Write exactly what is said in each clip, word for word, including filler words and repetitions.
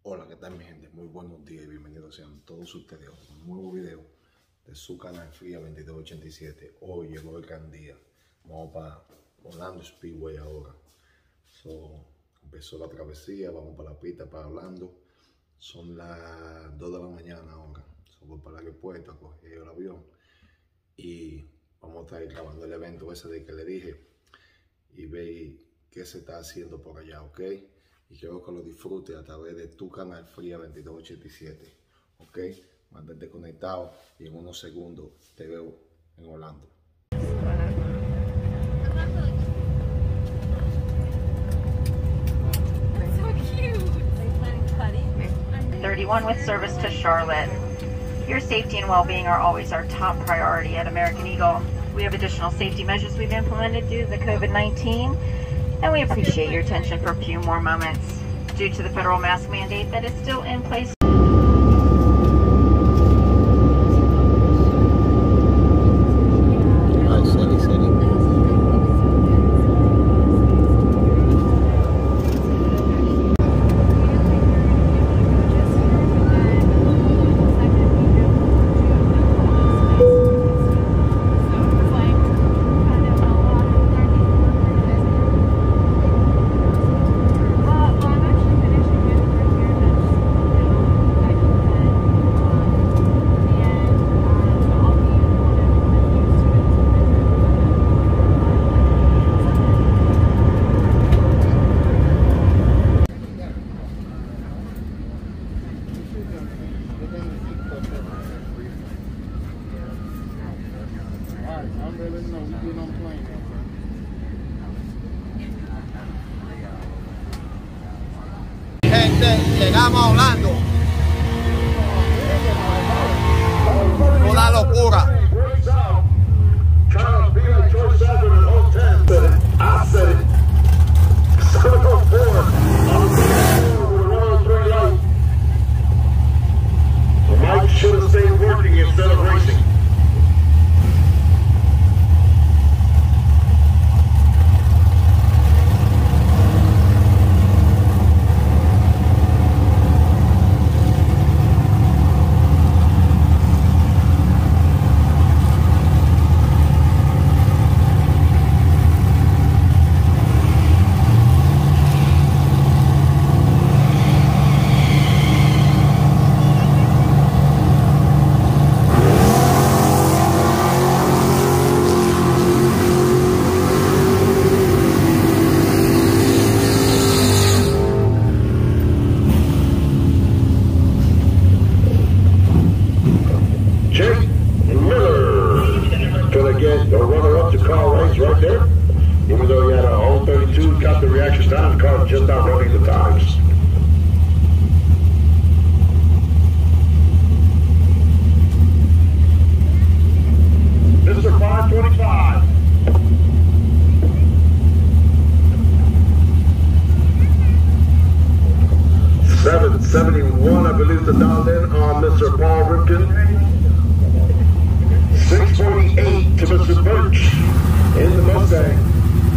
Hola, ¿qué tal mi gente? Muy buenos días y bienvenidos sean todos ustedes a un nuevo video de su canal Fría veintidós ochenta y siete. Hoy llegó el gran día. Vamos para Orlando Speedway ahora. So, empezó la travesía, vamos para la pista, para Orlando. Son las dos de la mañana ahora. So, voy para el aeropuerto a coger el avión y vamos a estar grabando el evento ese de que le dije y ve qué se está haciendo por allá, ¿ok? Y quiero que lo disfrutes a través de tu canal Fría veintidós ochenta y siete, ¿ok? Mantente conectado y en unos segundos te veo en Orlando. thirty-one with service to Charlotte. Your safety and well-being are always our top priority at American Eagle. We have additional safety measures we've implemented due to the COVID nineteen. And we appreciate your attention for a few more moments due to the federal mask mandate that is still in place. Gente, llegamos a Orlando. Una locura. Mike should have stayed working instead of racing. The runner-up to car race right there. Even though he had a whole thirty-two, got the reaction time, the car just not running the times. Mister five twenty-five. seven seventy-one, I believe, the dial in on Mister Paul Ripken. six forty-eight to Mister Birch in the Mustang.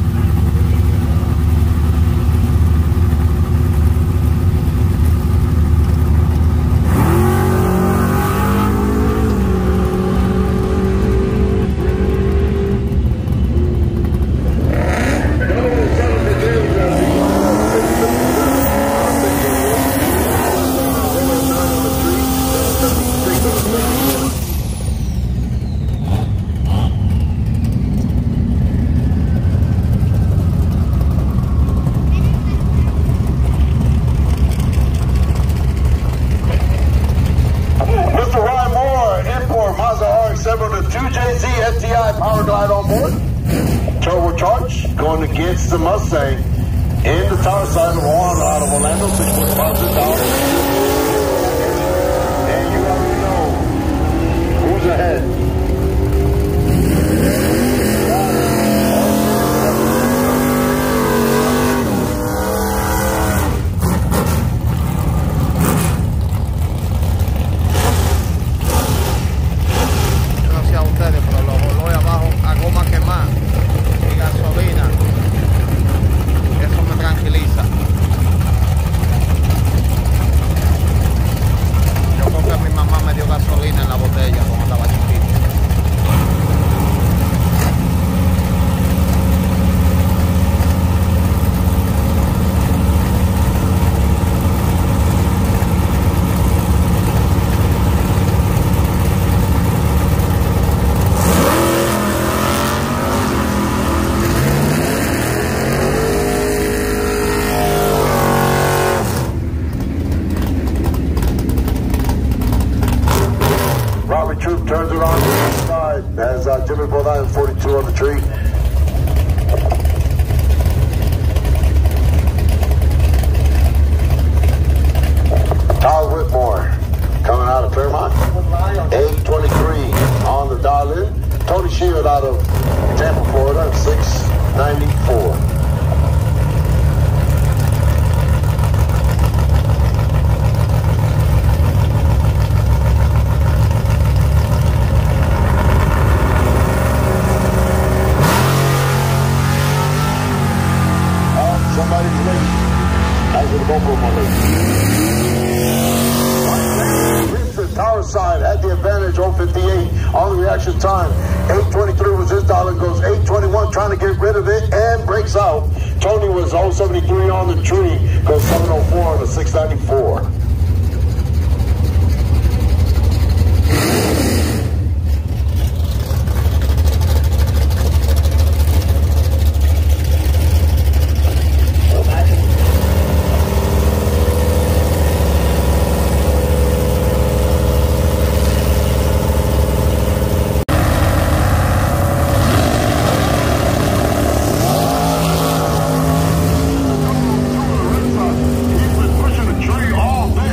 two J Z S T I Power Glide on board. Turbocharged, going against the Mustang in the tower side of one out of Orlando, six point five to the tower. And you already know who's ahead. Eso me tranquiliza. twenty-two on the tree. Kyle Whitmore coming out of Fairmont. eight twenty-three on the dial in. Tony Shield out of Tampa, Florida, six ninety-four. Somebody's late. I was going to go for my late. The tower side had the advantage, oh fifty-eight on the reaction time. eight twenty-three was his dial and goes eight twenty-one, trying to get rid of it and breaks out. Tony was oh seventy-three on the tree, goes seven oh four on the six ninety-four. All day.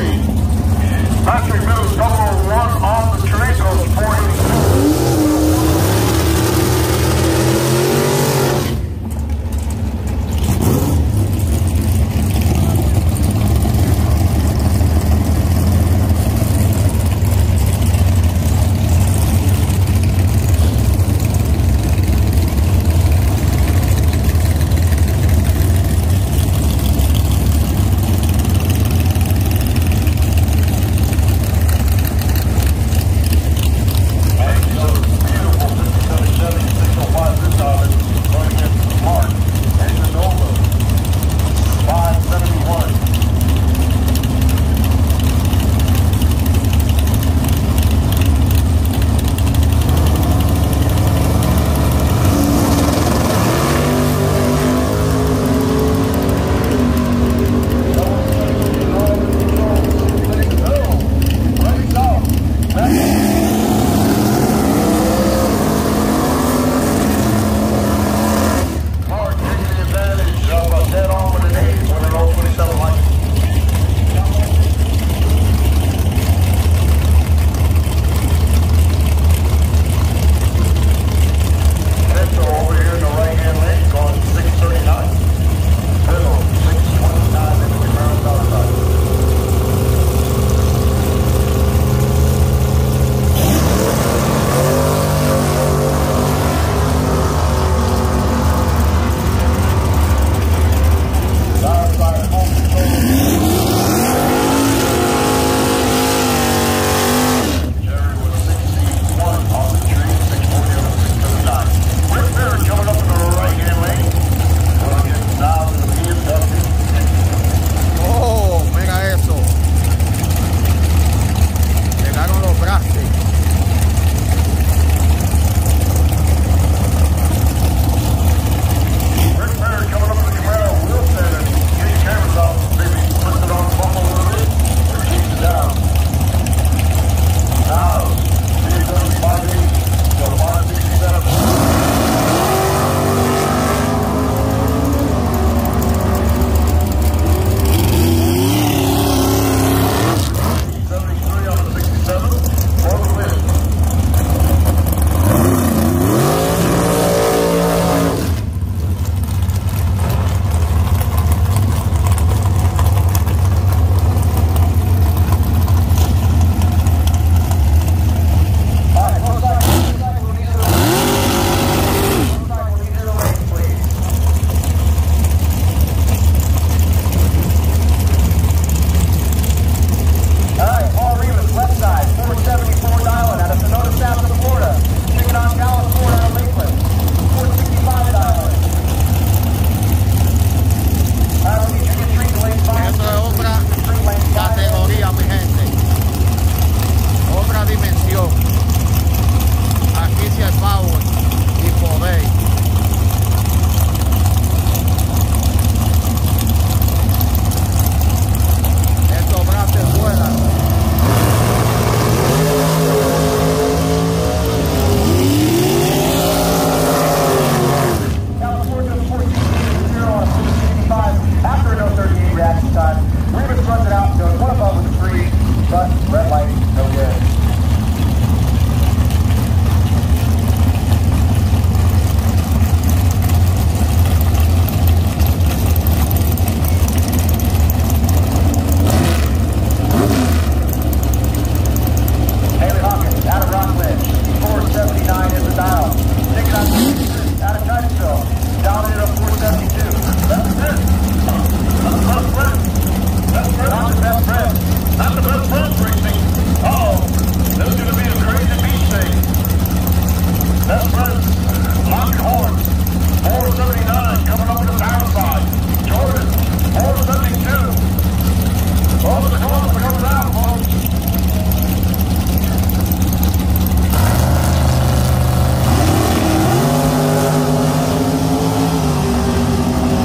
the best friends racing. Uh-oh, this is going to be a crazy beach day. Best friends, locking horns. four seventy-nine coming over the power side. Jordan, four seventy-two. Over the corner, we're coming out, folks.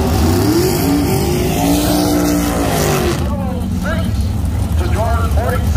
To Jordan, forty-two.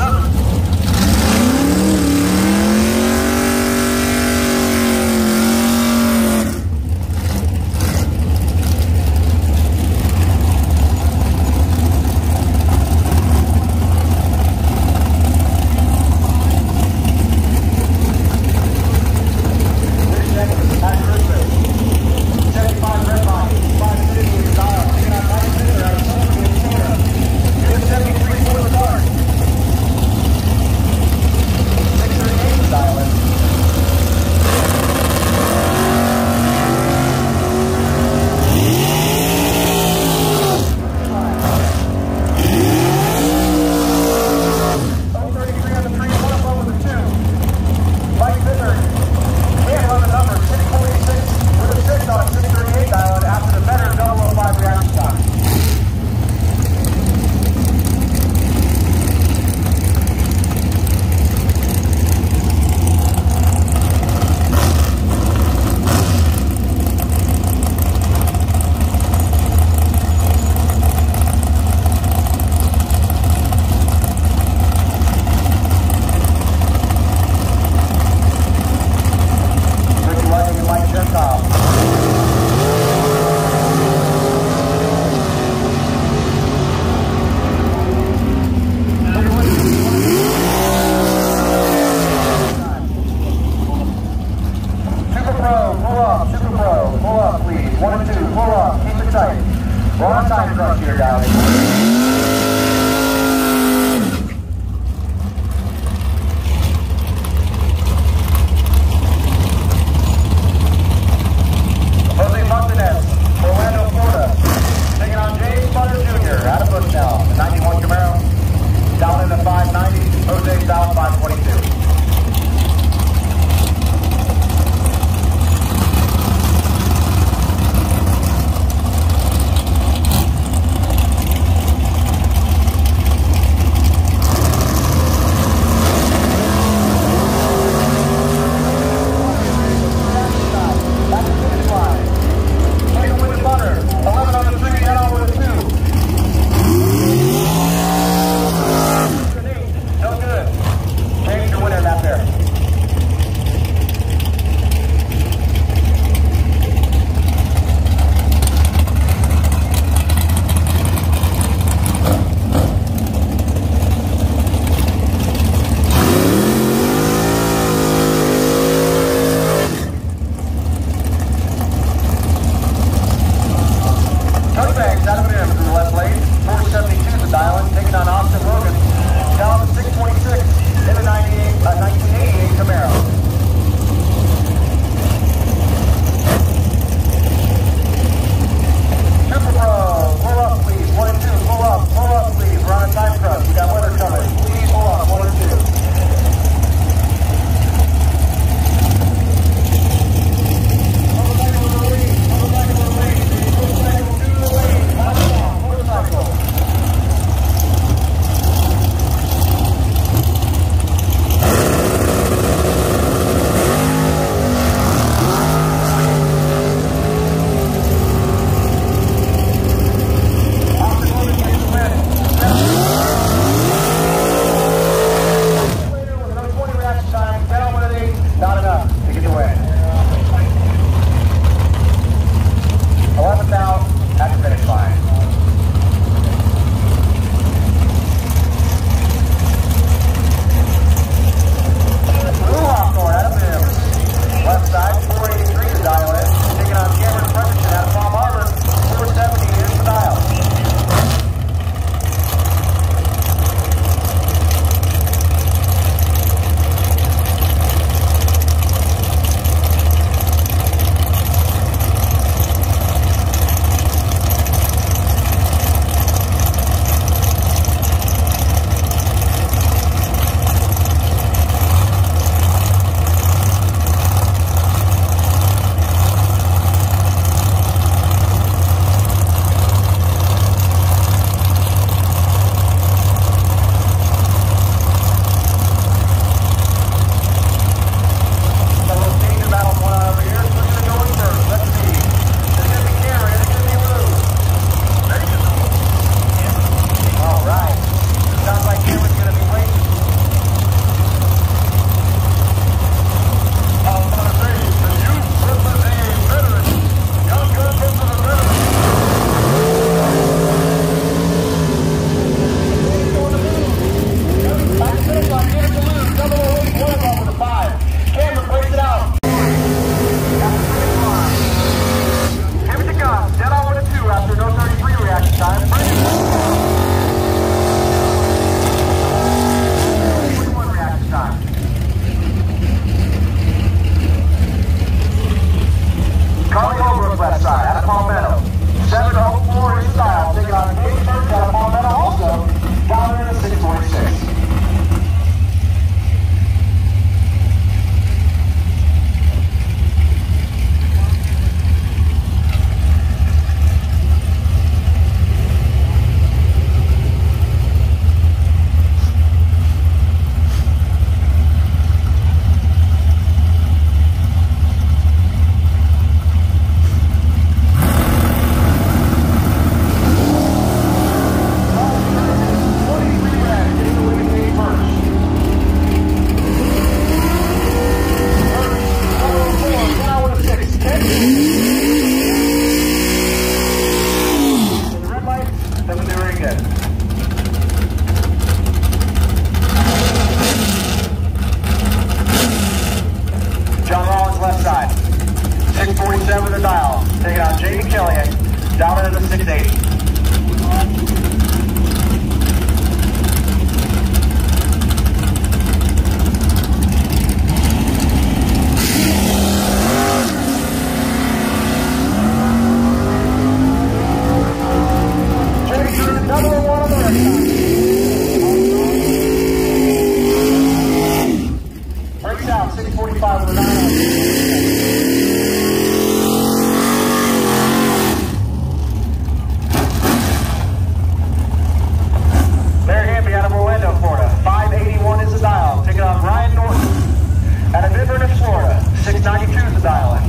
dialing.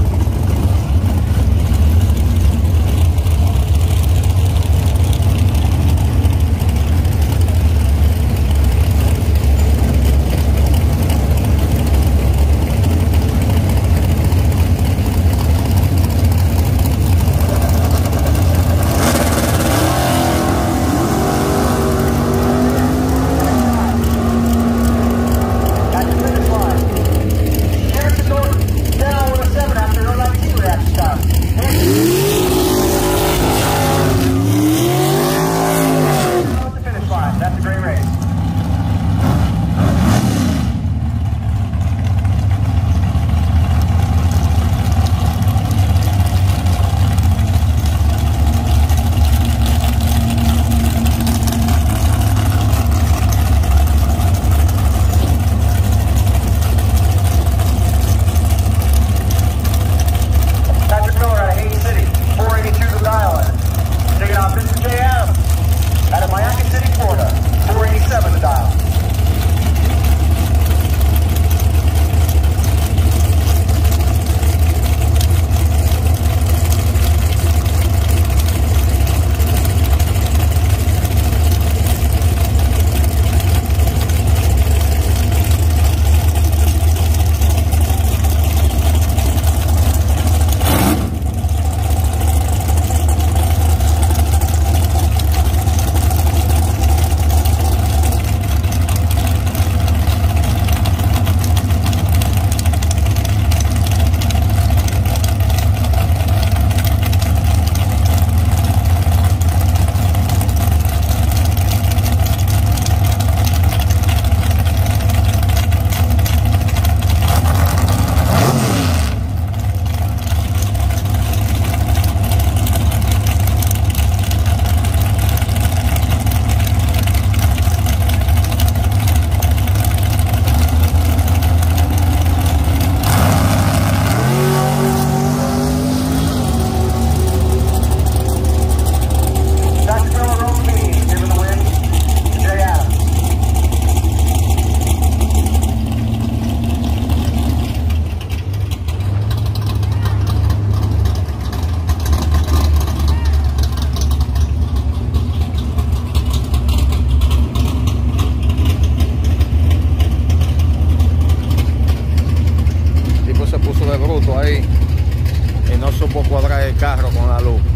Carro con la luz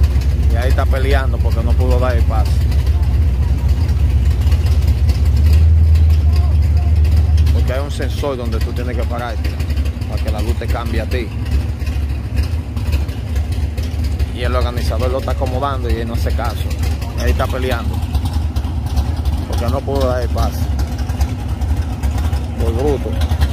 y ahí está peleando porque no pudo dar el paso. Porque hay un sensor donde tú tienes que pararte para que la luz te cambie a ti, y el organizador lo está acomodando y él no hace caso, y ahí está peleando porque no pudo dar el paso por bruto.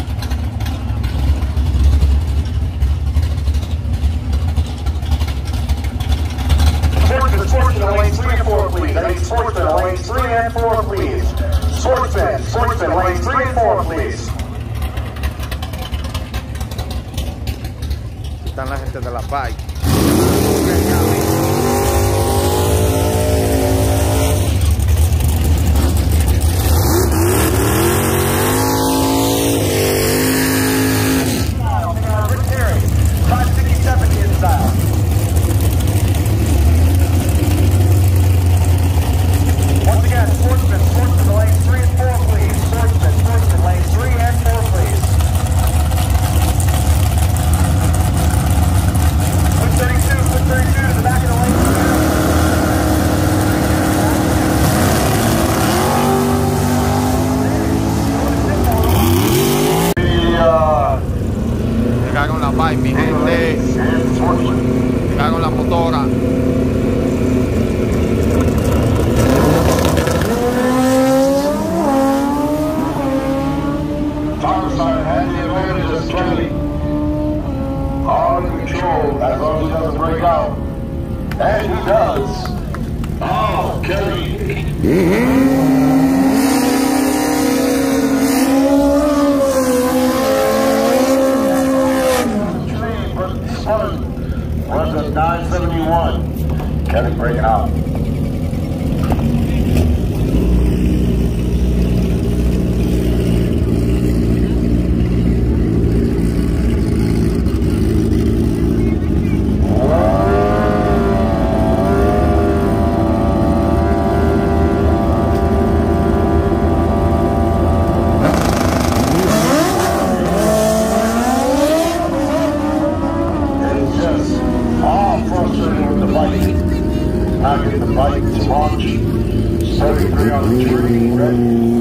Sportsman, lanes three and four, please. I need sportsman, lanes three and four, please. Sportsman, sportsman, lanes three and four, please. Están la gente de la P A I. Put three, ready.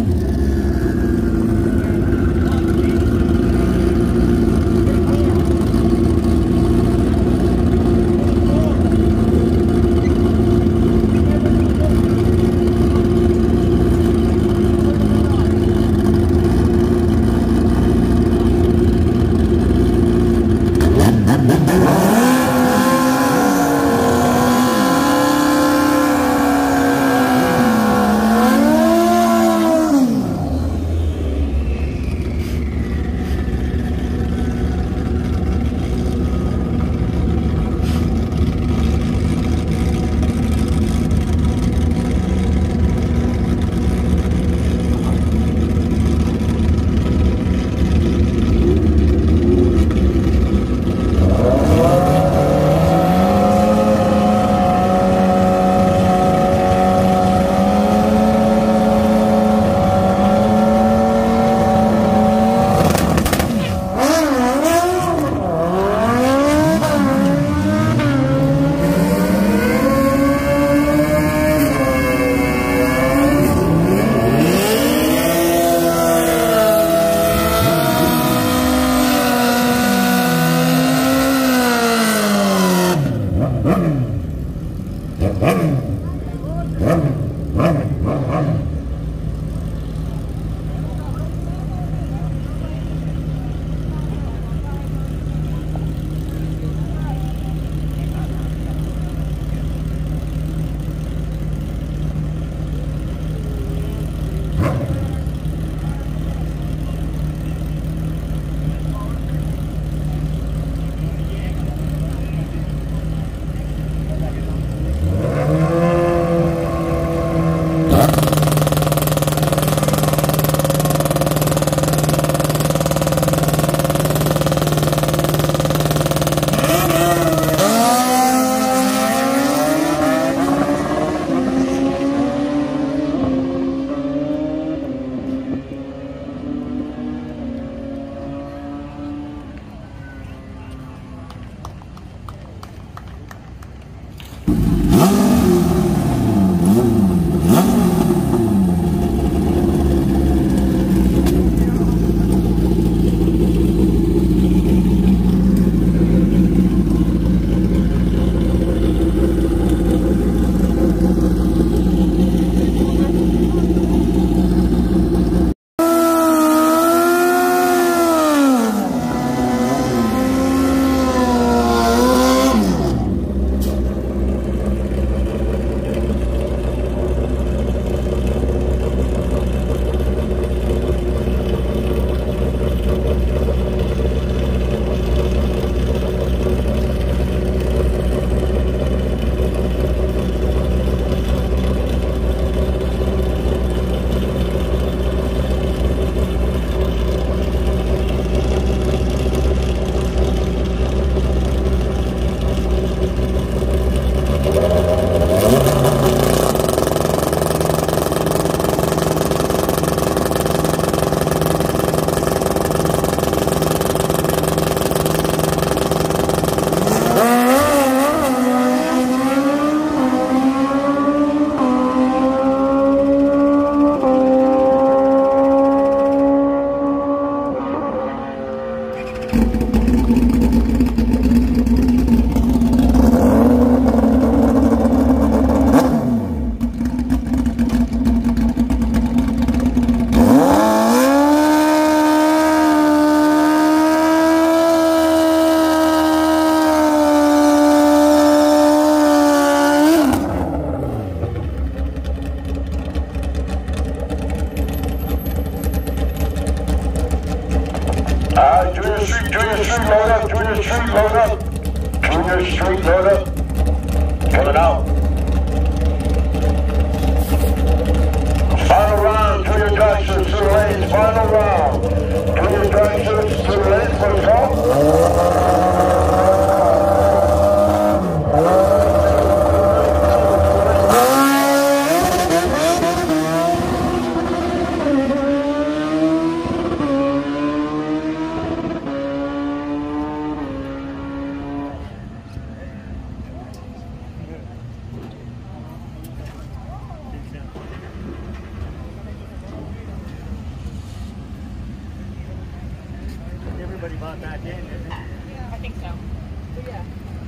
about that, didn't it? I think so. Yeah.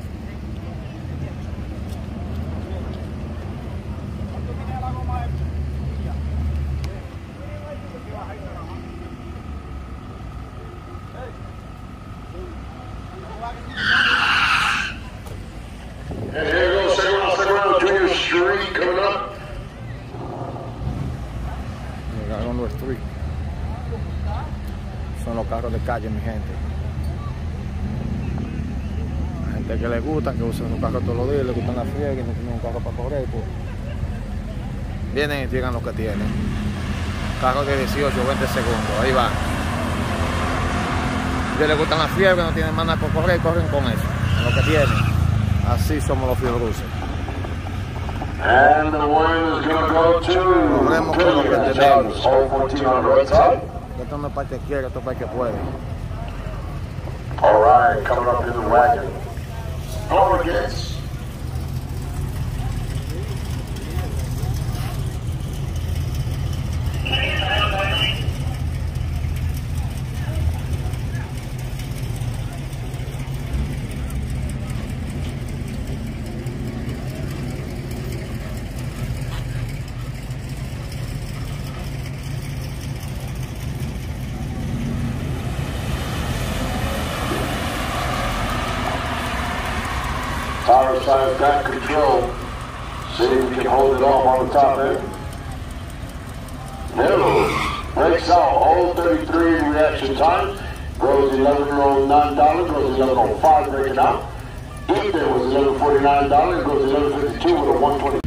And here goes second round, second round, Junior Street coming up. Llegaron los street. Son los carros de calle, mi gente. La gente que le gusta, que usan un carro todos los días, le gustan las fiegas, que no tienen un carro para correr, pues vienen y llegan los que tienen. Carros de dieciocho, veinte segundos, ahí van. Que les gustan las fiebres, no tienen más nada para correr, corren con eso, con lo que tienen. Así somos los fiebruces. And the win is going to go to Brilliant. All fourteen on the right side. Esto no es para el que quiere, esto es para el que puede. All right, coming up in the wagon. Over against. Power side got control. See if we can hold it off on the top end. No. Breaks out. All thirty-three reaction time. Goes eleven oh nine dollars. Goes eleven oh five breaking out. Ethan was eleven forty-nine dollars. Goes eleven fifty-two with a one twenty.